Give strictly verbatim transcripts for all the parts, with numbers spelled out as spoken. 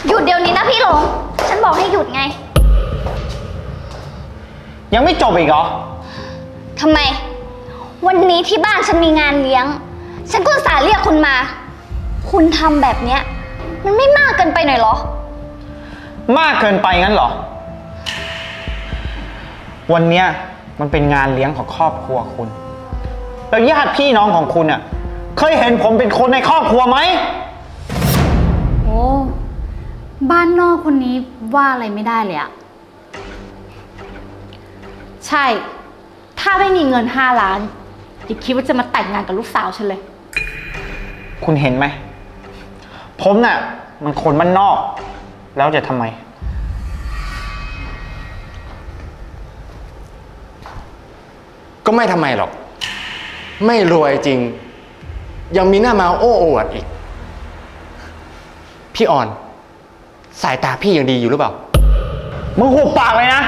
หยุดเดี๋ยวนี้นะพี่หลงฉันบอกให้หยุดไงยังไม่จบอีกเหรอทำไมวันนี้ที่บ้านฉันมีงานเลี้ยงฉันก็อุตส่าห์เรียกคุณมาคุณทำแบบเนี้ยมันไม่มากเกินไปหน่อยเหรอมากเกินไปงั้นเหรอวันเนี้ยมันเป็นงานเลี้ยงของครอบครัวคุณแล้วญาติพี่น้องของคุณอ่ะเคยเห็นผมเป็นคนในครอบครัวไหมโอ้บ้านนอกคนนี้ว่าอะไรไม่ได้เลยอะใช่ถ้าไม่มีเงินห้าล้านอย่าคิดว่าจะมาแต่งงานกับลูกสาวฉันเลยคุณเห็นไหมผมน่ะมันคนบ้านนอกแล้วจะทำไมก็ไม่ทำไมหรอกไม่รวยจริงยังมีหน้ามาโอ้อวดอีกพี่ออนสายตาพี่ยังดีอยู่หรือเปล่ามึงหุบปากเลยนะ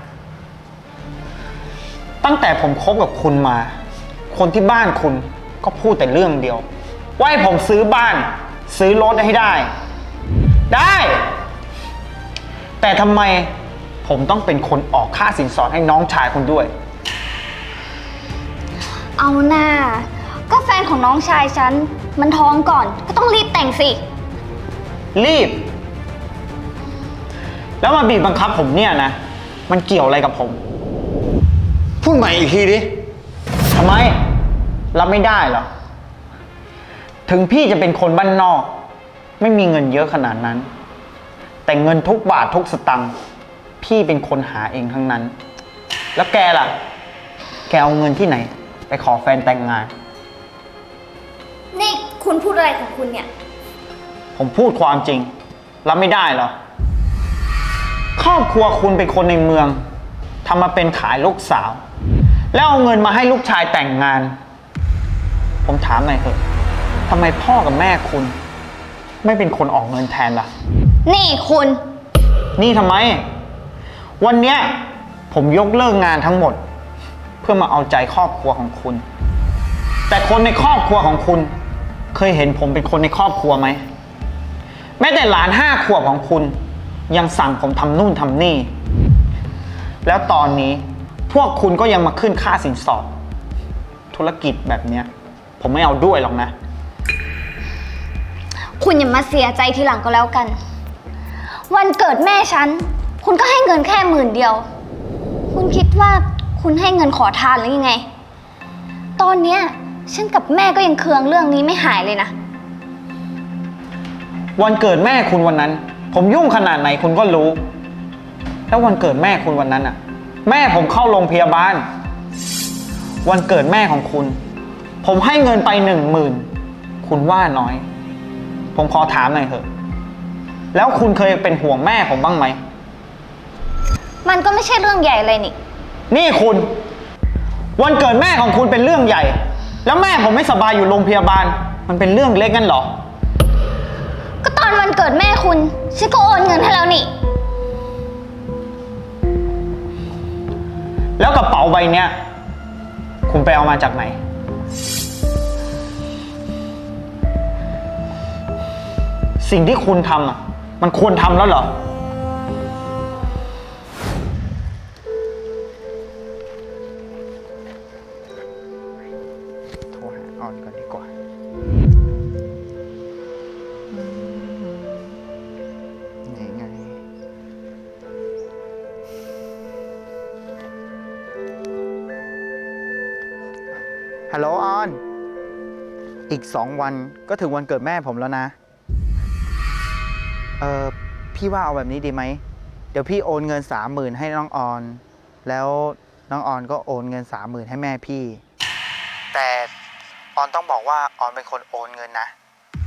ตั้งแต่ผมคบกับคุณมาคนที่บ้านคุณก็พูดแต่เรื่องเดียวว่าให้ผมซื้อบ้านซื้อรถให้ได้ได้แต่ทำไมผมต้องเป็นคนออกค่าสินสอดให้น้องชายคุณด้วยเอาหน้าก็แฟนของน้องชายฉันมันท้องก่อนก็ต้องรีบแต่งสิรีบแล้วมาบีบบังคับผมเนี่ยนะมันเกี่ยวอะไรกับผมพูดใหม่อีกทีดิทำไมรับไม่ได้เหรอถึงพี่จะเป็นคนบ้านนอกไม่มีเงินเยอะขนาดนั้นแต่เงินทุกบาททุกสตังค์พี่เป็นคนหาเองทั้งนั้นแล้วแกล่ะแกเอาเงินที่ไหนไปขอแฟนแต่งงานนี่คุณพูดอะไรของคุณเนี่ยผมพูดความจริงรับไม่ได้เหรอครอบครัวคุณเป็นคนในเมืองทำมาเป็นขายลูกสาวแล้วเอาเงินมาให้ลูกชายแต่งงานผมถามหน่อยเถอะทำไมพ่อกับแม่คุณไม่เป็นคนออกเงินแทนล่ะนี่คุณนี่ทำไมวันเนี้ยผมยกเลิกงานทั้งหมดเพื่อมาเอาใจครอบครัวของคุณแต่คนในครอบครัวของคุณเคยเห็นผมเป็นคนในครอบครัวไหมแม้แต่หลานห้าขวบของคุณยังสั่งผมทำนู่นทำนี่แล้วตอนนี้พวกคุณก็ยังมาขึ้นค่าสินสอดธุรกิจแบบเนี้ยผมไม่เอาด้วยหรอกนะคุณอย่ามาเสียใจทีหลังก็แล้วกันวันเกิดแม่ฉันคุณก็ให้เงินแค่หมื่นเดียวคุณคิดว่าคุณให้เงินขอทานหรือยังไงตอนเนี้ยฉันกับแม่ก็ยังเคืองเรื่องนี้ไม่หายเลยนะวันเกิดแม่คุณวันนั้นผมยุ่งขนาดไหนคุณก็รู้แล้ววันเกิดแม่คุณวันนั้นอ่ะแม่ผมเข้าโรงพยาบาลวันเกิดแม่ของคุณผมให้เงินไปหนึ่งหมื่นคุณว่าน้อยผมขอถามหน่อยเถอะแล้วคุณเคยเป็นห่วงแม่ผมบ้างไหมมันก็ไม่ใช่เรื่องใหญ่เลยนี่นี่คุณวันเกิดแม่ของคุณเป็นเรื่องใหญ่แล้วแม่ผมไม่สบายอยู่โรงพยาบาลมันเป็นเรื่องเล็กงั้นเหรอก็ตอนวันเกิดแม่คุณฉันก็โอนเงินให้แล้วนี่แล้วกระเป๋าใบเนี้ยคุณไปเอามาจากไหนสิ่งที่คุณทำอ่ะมันควรทำแล้วเหรอโทรหาออนก่อนดีกว่าไงไงฮัลโหลออนอีกสองวันก็ถึงวันเกิดแม่ผมแล้วนะเออพี่ว่าเอาแบบนี้ดีไหมเดี๋ยวพี่โอนเงินสามหมื่นให้น้องออนแล้วน้องออนก็โอนเงินสามหมื่นให้แม่พี่แต่ออนต้องบอกว่าออนเป็นคนโอนเงินนะ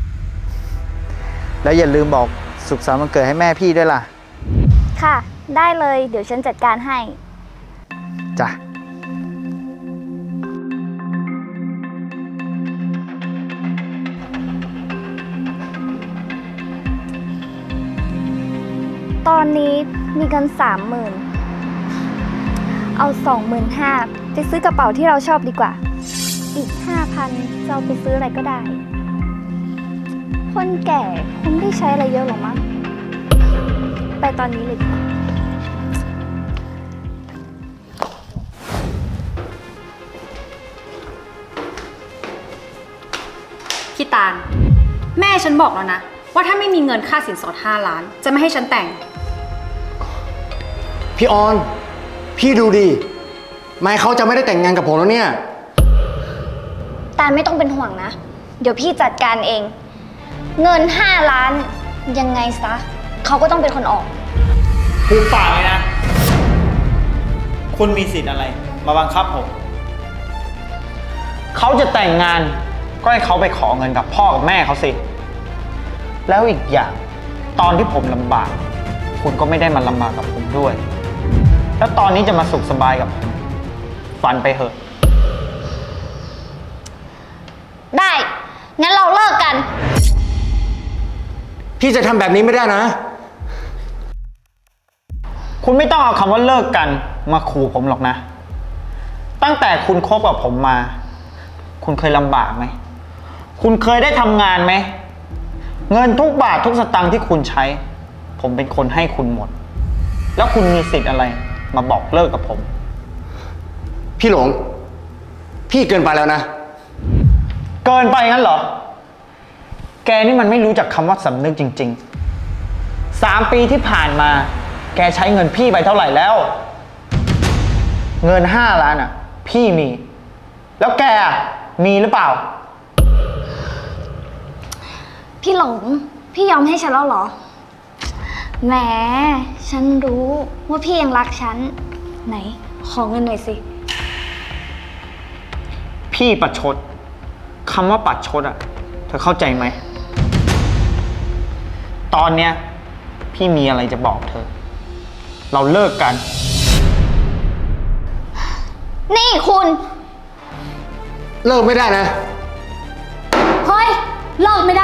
แล้วอย่าลืมบอกสุขสันต์วันเกิดให้แม่พี่ด้วยล่ะค่ะได้เลยเดี๋ยวฉันจัดการให้จ้ะตอนนี้มีเงินสามหมื่นเอาสองหมื่นห้าไปซื้อกระเป๋าที่เราชอบดีกว่าอีกห้าพันจะเอาไปซื้ออะไรก็ได้คนแก่คงไม่ได้ใช้อะไรเยอะหรอกมั้งไปตอนนี้เลยดีกว่าพี่ตาลแม่ฉันบอกแล้วนะว่าถ้าไม่มีเงินค่าสินสอดห้าล้านจะไม่ให้ฉันแต่งพี่ออน พี่ดูดิไม้เขาจะไม่ได้แต่งงานกับผมแล้วเนี่ยตาลไม่ต้องเป็นห่วงนะ เดี๋ยวพี่จัดการเอง เงินห้าล้านยังไงซะเขาก็ต้องเป็นคนออกพูดปากเลยนะ คุณมีสิทธิ์อะไร มาบังคับผม เขาจะแต่งงานก็ให้เขาไปขอเงินกับพ่อกับแม่เขาสิ แล้วอีกอย่างตอนที่ผมลำบาก คุณก็ไม่ได้มาลำบากกับผมด้วย แล้วตอนนี้จะมาสุขสบายกับผมฝันไปเถอะได้ งั้นเราเลิกกันพี่จะทำแบบนี้ไม่ได้นะคุณไม่ต้องเอาคำว่าเลิกกันมาขู่ผมหรอกนะ ตั้งแต่คุณคบกับผมมา คุณเคยลำบากไหม คุณเคยได้ทำงานไหม เงินทุกบาททุกสตางค์ที่คุณใช้ ผมเป็นคนให้คุณหมด แล้วคุณมีสิทธิ์อะไรมาบอกเลิกกับผมพี่หลง พี่เกินไปแล้วนะเกินไปงั้นเหรอ แกนี่มันไม่รู้จักคำว่าสำนึกจริงๆ สามปีที่ผ่านมา แกใช้เงินพี่ไปเท่าไหร่แล้ว เงินห้าล้านอ่ะ พี่มี แล้วแกมีหรือเปล่าพี่หลง พี่ยอมให้ฉันแล้วเหรอ แหม ฉันรู้ว่าพี่ยังรักฉัน ไหน ขอเงินหน่อยสิพี่ประชดคำว่าประชดอ่ะ เธอเข้าใจไหม ตอนเนี้ยพี่มีอะไรจะบอกเธอ เราเลิกกันนี่คุณเลิกไม่ได้นะเฮ้ยเลิกไม่ได้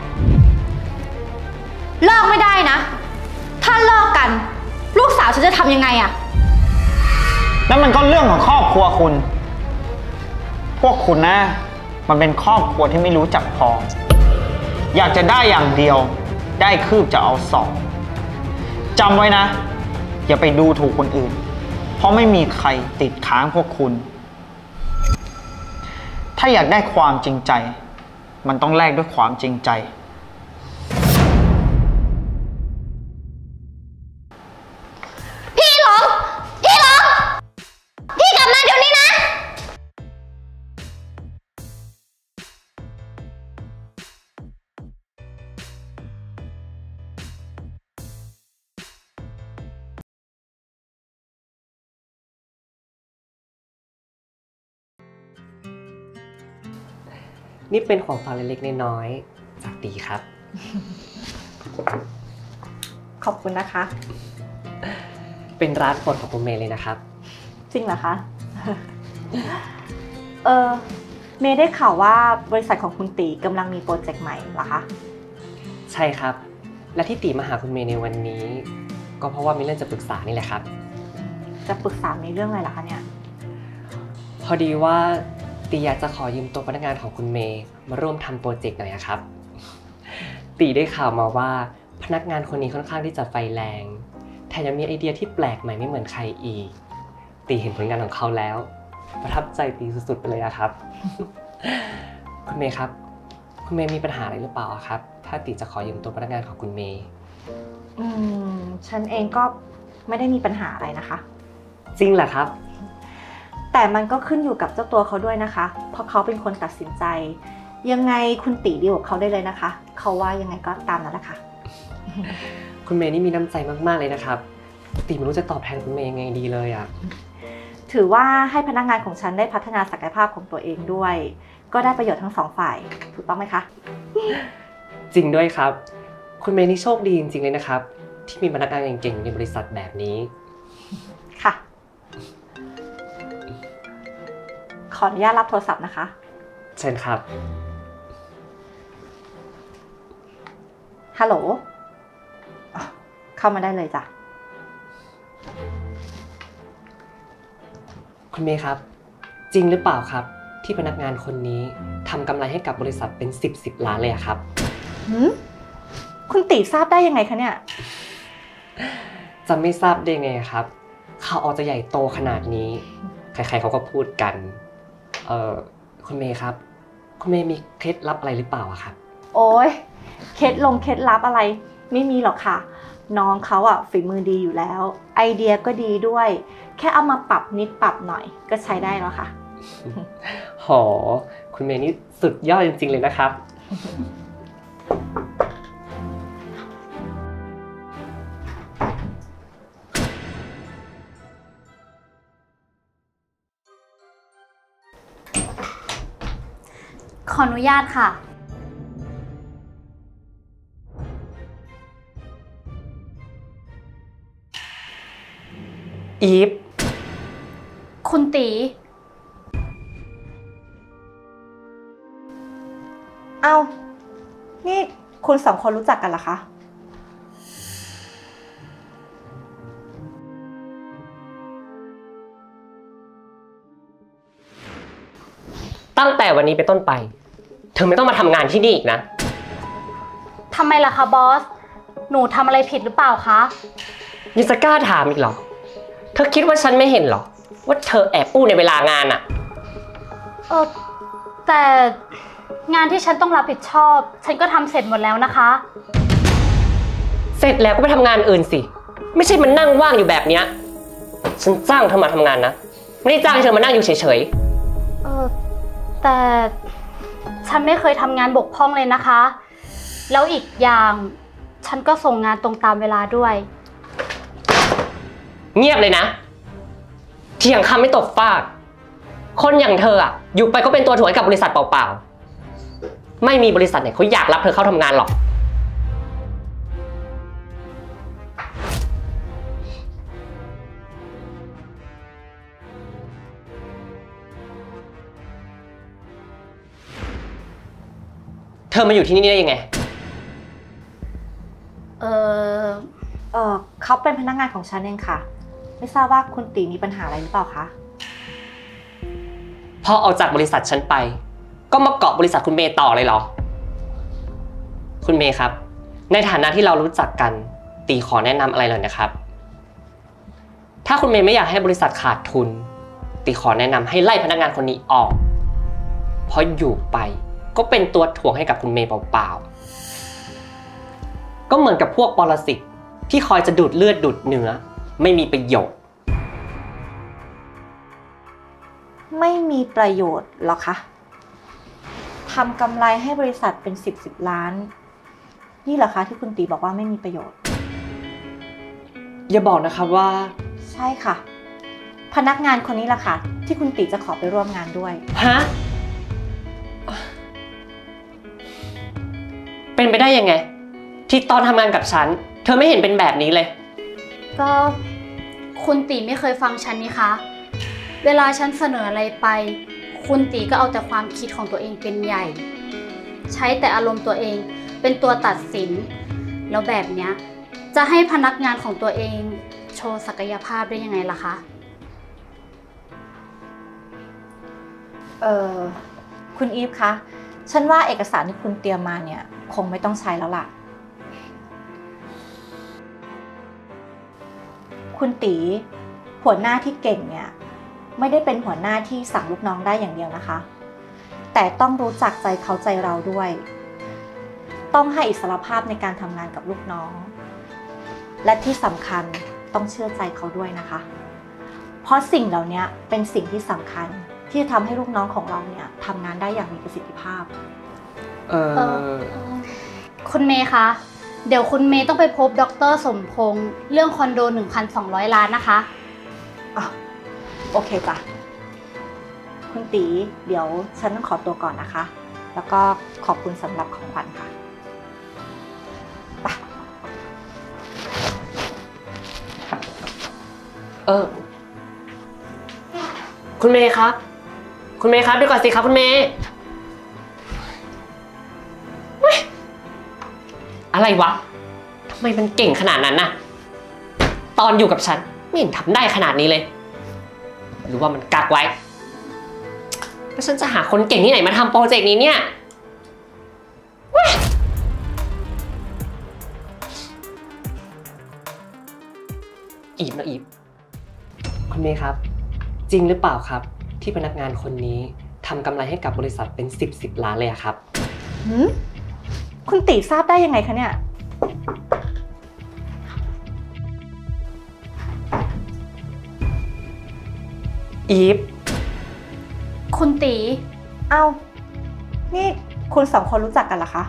เลิกไม่ได้นะ ถ้าเลิกกัน ลูกสาวฉันจะทำยังไงอะนั่นมันก็เรื่องของครอบครัวคุณ พวกคุณนะ มันเป็นครอบครัวที่ไม่รู้จักพอ อยากจะได้อย่างเดียว ได้คืบจะเอาสองจำไว้นะ อย่าไปดูถูกคนอื่น เพราะไม่มีใครติดค้างพวกคุณ ถ้าอยากได้ความจริงใจ มันต้องแลกด้วยความจริงใจพี่หลง พี่หลง พี่กลับมาเดี๋ยวนี้นะนี่เป็นของฝากเล็กๆน้อยๆจากตีครับขอบคุณนะคะเป็นร้านโปรดของคุณเมย์เลยนะครับจริงเหรอคะ เออเมย์ได้ข่าวว่าบริษัทของคุณตีกำลังมีโปรเจกต์ใหม่เหรอคะใช่ครับ และที่ตีมาหาคุณเมย์ในวันนี้ ก็เพราะว่ามีเรื่องจะปรึกษานี่แหละครับจะปรึกษาในเรื่องอะไรล่ะคะเนี่ยพอดีว่าตีอยากจะขอยืมตัวพนักงานของคุณเมย์มาร่วมทำโปรเจกต์หน่อยครับ ตีได้ข่าวมาว่าพนักงานคนนี้ค่อนข้างที่จะไฟแรงแถมยังมีไอเดียที่แปลกใหม่ไม่เหมือนใครอีก ตีเห็นผลงานของเขาแล้ว ประทับใจตีสุดๆไปเลยอะครับ คุณเมย์ครับ คุณเมย์มีปัญหาอะไรหรือเปล่าครับ ถ้าตีจะขอยืมตัวพนักงานของคุณเมย์อืม ฉันเองก็ไม่ได้มีปัญหาอะไรนะคะจริงเหรอครับแต่มันก็ขึ้นอยู่กับเจ้าตัวเขาด้วยนะคะ เพราะเขาเป็นคนตัดสินใจ ยังไงคุณตีดีลกับเขาได้เลยนะคะ เขาว่ายังไงก็ตามนั้นแหละค่ะคุณเมย์นี่มีน้ำใจมากๆเลยนะครับตีไม่รู้จะตอบแทนคุณเมย์ยังไงดีเลยอ่ะถือว่าให้พนักงานของฉันได้พัฒนาศักยภาพของตัวเองด้วย ก็ได้ประโยชน์ทั้งสองฝ่าย ถูกต้องไหมคะจริงด้วยครับ คุณเมย์นี่โชคดีจริงๆเลยนะครับ ที่มีพนักงานเก่งๆในบริษัทแบบนี้ค่ะ ขออนุญาตรับโทรศัพท์นะคะเชิญครับฮัลโหลอ๋อเข้ามาได้เลยจ้ะคุณเมย์ครับ จริงหรือเปล่าครับ ที่พนักงานคนนี้ทำกำไรให้กับบริษัทเป็นสิบสิบล้านเลยอะครับหืมคุณตีทราบได้ยังไงคะเนี่ยจะไม่ทราบได้ไงครับข่าวออกจะใหญ่โตขนาดนี้ใครๆเขาก็พูดกันเอ่อคุณเมย์ครับคุณเมย์มีเคล็ดลับอะไรหรือเปล่าอะครับโอ้ยเคล็ดลงเคล็ดลับอะไรไม่มีหรอกค่ะน้องเขาอ่ะฝีมือดีอยู่แล้วไอเดียก็ดีด้วยแค่เอามาปรับนิดปรับหน่อยก็ใช้ได้แล้วค่ะหอคุณเมย์นี่สุดยอดจริงๆเลยนะครับขออนุญาตค่ะอีฟคุณตีเอ้านี่คุณสองคนรู้จักกันเหรอคะตั้งแต่วันนี้เป็นต้นไปเธอไม่ต้องมาทำงานที่นี่อีกนะทำไมล่ะคะบอส หนูทำอะไรผิดหรือเปล่าคะยังจะกล้าถามอีกเหรอ เธอคิดว่าฉันไม่เห็นเหรอว่าเธอแอบอู้ในเวลางานอะเออแต่งานที่ฉันต้องรับผิดชอบ ฉันก็ทำเสร็จหมดแล้วนะคะเสร็จแล้วก็ไปทำงานอื่นสิไม่ใช่มันนั่งว่างอยู่แบบเนี้ยฉันจ้างเธอมาทำงานนะไม่ได้จ้างให้เธอมานั่งอยู่เฉยเออแต่ฉันไม่เคยทำงานบกพร่องเลยนะคะ แล้วอีกอย่างฉันก็ส่งงานตรงตามเวลาด้วยๆเงียบเลยนะเถียงคำไม่ตกฟากคนอย่างเธออะอยู่ไปก็เป็นตัวถ่วงให้กับบริษัทเปล่าๆไม่มีบริษัทไหนเขาอยากรับเธอเข้าทำงานหรอกเธอมาอยู่ที่นี่ได้ยังไงเออเออเขาเป็นพนักงานของฉันเองค่ะไม่ทราบว่าคุณตีมีปัญหาอะไรหรือเปล่าคะพอออกจากบริษัทฉันไปก็มาเกาะบริษัทคุณเมย์ต่อเลยเหรอคุณเมย์ครับในฐานะที่เรารู้จักกันตีขอแนะนำอะไรหน่อยนะครับถ้าคุณเมย์ไม่อยากให้บริษัทขาดทุนตีขอแนะนำให้ไล่พนักงานคนนี้ออกเพราะอยู่ไปก็เป็นตัวถ่วงให้กับคุณเมย์เปล่าๆก็เหมือนกับพวกปรสิตที่คอยจะดูดเลือดดูดเนื้อไม่มีประโยชน์ไม่มีประโยชน์หรอคะทำกำไรให้บริษัทเป็นสิบสิบล้านนี่เหรอคะที่คุณตีบอกว่าไม่มีประโยชน์อย่าบอกนะครับว่าใช่ค่ะ พนักงานคนนี้แหละค่ะที่คุณตีจะขอไปร่วมงานด้วยฮะเป็นไปได้ยังไงที่ตอนทำงานกับฉันเธอไม่เห็นเป็นแบบนี้เลยก็คุณตีไม่เคยฟังฉันนี่คะเวลาฉันเสนออะไรไปคุณตีก็เอาแต่ความคิดของตัวเองเป็นใหญ่ใช้แต่อารมณ์ตัวเองเป็นตัวตัดสินแล้วแบบเนี้ยจะให้พนักงานของตัวเองโชว์ศักยภาพได้ยังไงล่ะคะเออคุณอีฟคะฉันว่าเอกสารที่คุณเตรียมมาเนี่ยคงไม่ต้องใช้แล้วล่ะคุณตีหัวหน้าที่เก่งเนี่ยไม่ได้เป็นหัวหน้าที่สั่งลูกน้องได้อย่างเดียวนะคะแต่ต้องรู้จักใจเขาใจเราด้วยต้องให้อิสรภาพในการทำงานกับลูกน้องและที่สำคัญต้องเชื่อใจเขาด้วยนะคะเพราะสิ่งเหล่านี้เป็นสิ่งที่สำคัญที่จะทำให้ลูกน้องของเราเนี่ยทำงานได้อย่างมีประสิทธิภาพเออคุณเมย์คะเดี๋ยวคุณเมย์ต้องไปพบดร.สมพงษ์เรื่องคอนโด หนึ่งพันสองร้อย ล้านนะคะอ่ะโอเคจ้ะคุณตีเดี๋ยวฉันต้องขอตัวก่อนนะคะแล้วก็ขอบคุณสำหรับของขวัญค่ะไปเออคุณเมย์ครับคุณเมย์ครับเดี๋ยวก่อนสิครับคุณเมย์อะไรวะทำไมมันเก่งขนาดนั้นน่ะตอนอยู่กับฉันไม่เห็นทำได้ขนาดนี้เลยหรือว่ามันกักไว้แล้วฉันจะหาคนเก่งที่ไหนมาทำโปรเจกต์นี้เนี่ยอีฟนะอีฟคุณเมย์ครับจริงหรือเปล่าครับที่พนักงานคนนี้ทำกำไรให้กับบริษัทเป็นสิบสิบล้านเลยอะครับหืมคุณตีทราบได้ยังไงคะเนี่ยอีฟคุณตีเอ้านี่คุณสองคนรู้จักกันเหรอคะ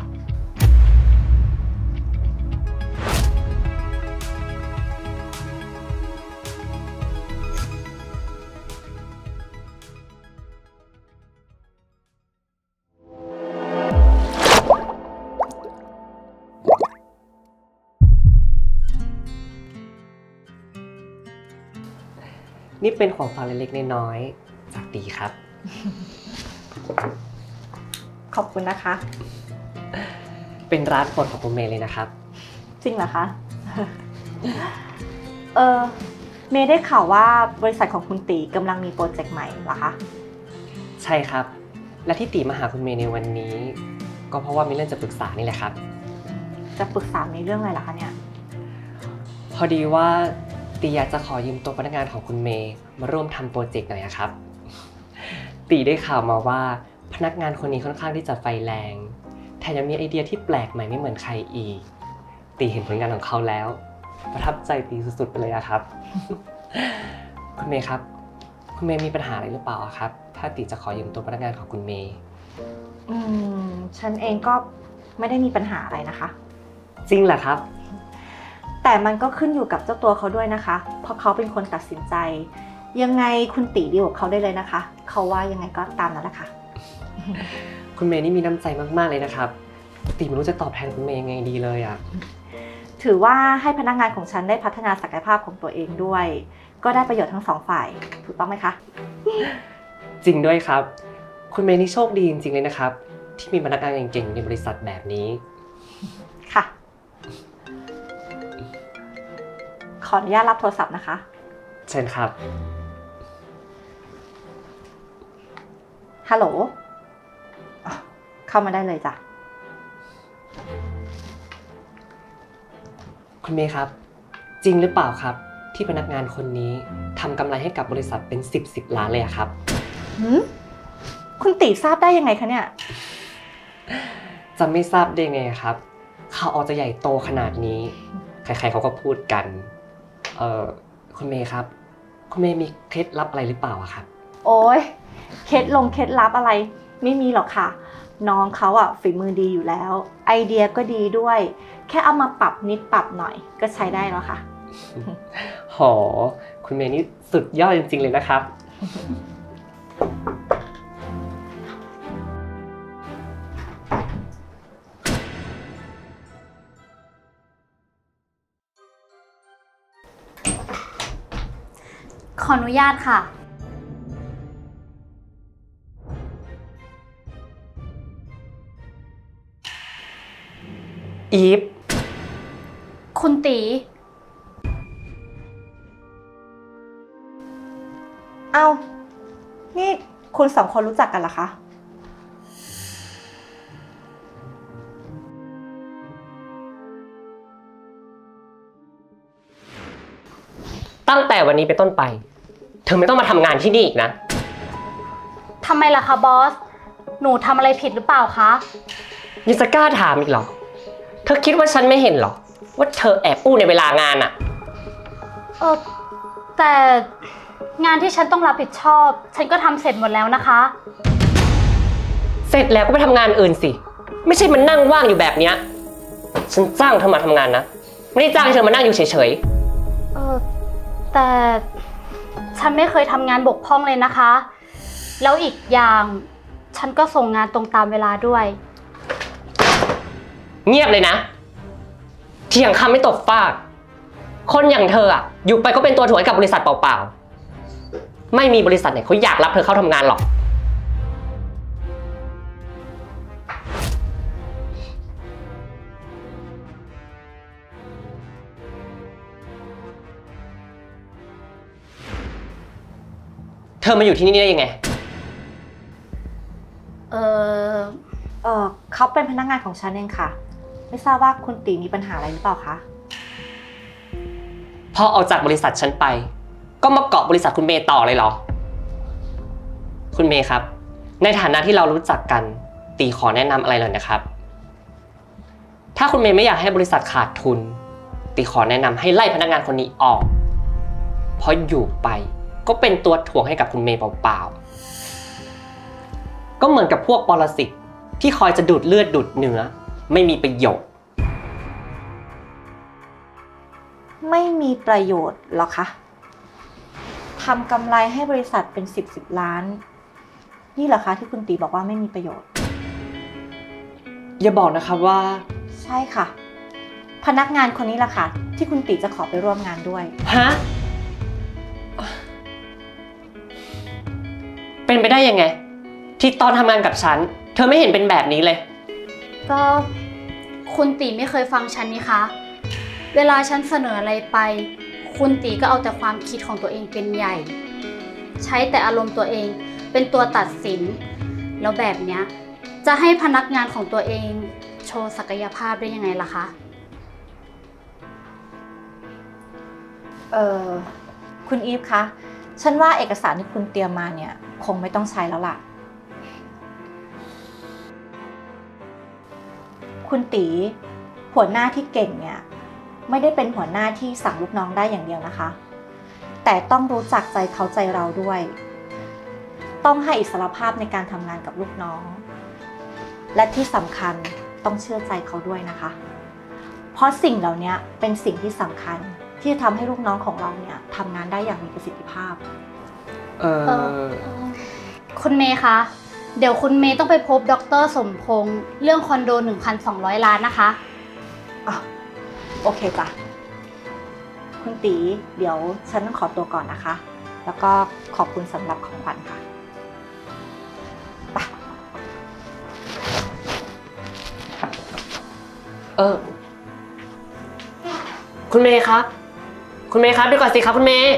นี่เป็นของฝากเล็กๆน้อยๆจากตีครับขอบคุณนะคะเป็นร้านโปรดของคุณเมย์เลยนะครับจริงเหรอคะ เออเมย์ได้ข่าวว่าบริษัทของคุณตีกำลังมีโปรเจกต์ใหม่เหรอคะใช่ครับและที่ตีมาหาคุณเมย์ในวันนี้ก็เพราะว่ามีเรื่องจะปรึกษานี่แหละครับจะปรึกษาในเรื่องอะไรล่ะคะเนี่ยพอดีว่าตีอยากจะขอยืมตัวพนักงานของคุณเมย์มาร่วมทำโปรเจกต์หน่อยครับตีได้ข่าวมาว่าพนักงานคนนี้ค่อนข้างที่จะไฟแรงแถมยังมีไอเดียที่แปลกใหม่ไม่เหมือนใครอีกตีเห็นผลงานของเขาแล้วประทับใจตีสุดๆไปเลยครับ คุณเมย์ครับคุณเมย์มีปัญหาอะไรหรือเปล่าครับถ้าตีจะขอยืมตัวพนักงานของคุณเมย์อืมฉันเองก็ไม่ได้มีปัญหาอะไรนะคะจริงเหรอครับแต่มันก็ขึ้นอยู่กับเจ้าตัวเขาด้วยนะคะเพราะเขาเป็นคนตัดสินใจยังไงคุณตีดีกับเขาได้เลยนะคะเขาว่ายังไงก็ตามนั้นแหละค่ะคุณเมย์นี่มีน้ำใจมากๆเลยนะครับตีไม่รู้จะตอบแทนคุณเมย์ยังไงดีเลยอ่ะถือว่าให้พนักงานของฉันได้พัฒนาศักยภาพของตัวเองด้วยก็ได้ประโยชน์ทั้งสองฝ่ายถูกต้องไหมคะจริงด้วยครับคุณเมย์นี่โชคดีจริงๆเลยนะครับที่มีพนักงานเก่งๆในบริษัทแบบนี้ค่ะขออนุญาตรับโทรศัพท์นะคะเชิญครับฮัลโหลเข้ามาได้เลยจ้ะคุณเมย์ครับจริงหรือเปล่าครับที่พนักงานคนนี้ทำกำไรให้กับบริษัทเป็นสิบสิบล้านเลยครับหืมคุณตีทราบได้ยังไงคะเนี่ยจะไม่ทราบได้ไงครับข่าวออกจะใหญ่โตขนาดนี้ใครๆเขาก็พูดกันเอ่อคุณเมย์ครับคุณเมย์มีเคล็ดลับอะไรหรือเปล่าครับโอ๊ยเคล็ดลงเคล็ดลับอะไรไม่มีหรอกค่ะน้องเขาอ่ะฝีมือดีอยู่แล้วไอเดียก็ดีด้วยแค่เอามาปรับนิดปรับหน่อยก็ใช้ได้แล้วค่ะโหคุณเมย์นี่สุดยอดจริงๆเลยนะครับขออนุญาตค่ะอีฟคุณตีเอ้านี่คุณสองคนรู้จักกันเหรอคะตั้งแต่วันนี้เป็นต้นไปเธอไม่ต้องมาทำงานที่นี่อีกนะทำไมล่ะคะบอสหนูทำอะไรผิดหรือเปล่าคะยังจะกล้าถามอีกเหรอเธอคิดว่าฉันไม่เห็นหรอว่าเธอแอบอู้ในเวลางานอะเออแต่งานที่ฉันต้องรับผิดชอบฉันก็ทำเสร็จหมดแล้วนะคะเสร็จแล้วก็ไปทำงานอื่นสิไม่ใช่มันนั่งว่างอยู่แบบเนี้ยฉันจ้างเธอมาทำงานนะไม่ได้จ้างให้เธอมานั่งอยู่เฉยๆเออแต่ฉันไม่เคยทำงานบกพร่องเลยนะคะแล้วอีกอย่างฉันก็ส่งงานตรงตามเวลาด้วยเงียบเลยนะเถียงคำไม่ตกฟากคนอย่างเธออะอยู่ไปก็เป็นตัวถ่วงให้กับบริษัทเปล่าๆไม่มีบริษัทไหนเขาอยากรับเธอเข้าทำงานหรอกเธอมาอยู่ที่นี่ได้ยังไงเออเออเขาเป็นพนักงานของฉันเองค่ะไม่ทราบว่าคุณตีมีปัญหาอะไรหรือเปล่าคะพอออกจากบริษัทฉันไปก็มาเกาะบริษัทคุณเมย์ต่อเลยเหรอคุณเมย์ครับในฐานะที่เรารู้จักกันตีขอแนะนำอะไรหน่อยนะครับถ้าคุณเมย์ไม่อยากให้บริษัทขาดทุนตีขอแนะนำให้ไล่พนักงานคนนี้ออกเพราะอยู่ไปก็เป็นตัวถ่วงให้กับคุณเมย์เปล่าๆก็เหมือนกับพวกปรสิตที่คอยจะดูดเลือดดูดเนื้อไม่มีประโยชน์ไม่มีประโยชน์หรอคะทำกำไรให้บริษัทเป็นสิบสิบล้านนี่เหรอคะที่คุณตีบอกว่าไม่มีประโยชน์อย่าบอกนะครับว่าใช่ค่ะพนักงานคนนี้แหละค่ะที่คุณตีจะขอไปร่วมงานด้วยฮะเป็นไปได้ยังไงที่ตอนทำงานกับฉันเธอไม่เห็นเป็นแบบนี้เลยก็คุณตีไม่เคยฟังฉันนี่คะเวลาฉันเสนออะไรไปคุณตีก็เอาแต่ความคิดของตัวเองเป็นใหญ่ใช้แต่อารมณ์ตัวเองเป็นตัวตัดสินแล้วแบบเนี้ยจะให้พนักงานของตัวเองโชว์ศักยภาพได้ยังไงล่ะคะเออคุณอีฟคะฉันว่าเอกสารที่คุณเตรียมมาเนี่ยคงไม่ต้องใช้แล้วล่ะคุณตีหัวหน้าที่เก่งเนี่ยไม่ได้เป็นหัวหน้าที่สั่งลูกน้องได้อย่างเดียวนะคะแต่ต้องรู้จักใจเขาใจเราด้วยต้องให้อิสรภาพในการทำงานกับลูกน้องและที่สำคัญต้องเชื่อใจเขาด้วยนะคะเพราะสิ่งเหล่านี้เป็นสิ่งที่สำคัญที่จะทำให้ลูกน้องของเราเนี่ยทำงานได้อย่างมีประสิทธิภาพเออคุณเมย์คะเดี๋ยวคุณเมย์ต้องไปพบดร.สมพงษ์เรื่องคอนโด หนึ่งพันสองร้อย ล้านนะคะอ๋อโอเคจ้ะคุณตีเดี๋ยวฉันต้องขอตัวก่อนนะคะแล้วก็ขอบคุณสำหรับของขวัญค่ะไปเออคุณเมย์ครับคุณเมย์ครับเดี๋ยวก่อนสิครับคุณเมย์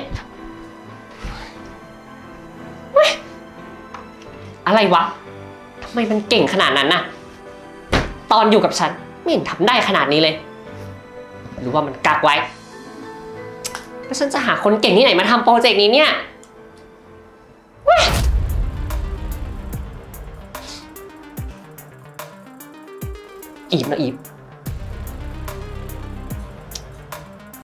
อะไรวะทำไมมันเก่งขนาดนั้นน่ะตอนอยู่กับฉันไม่เห็นทำได้ขนาดนี้เลยหรือว่ามันกักไว้แล้วฉันจะหาคนเก่งที่ไหนมาทำโปรเจกต์นี้เนี่ยอีฟนะอีฟ